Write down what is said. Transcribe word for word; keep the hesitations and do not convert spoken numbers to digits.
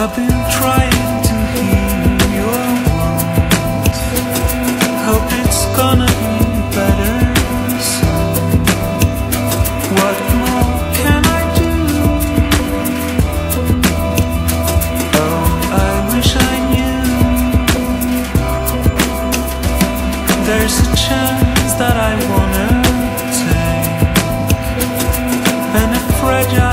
I've been trying to heal your wound. Hope it's gonna be better soon. What more can I do? Oh, I wish I knew. There's a chance that I wanna take, and a fragile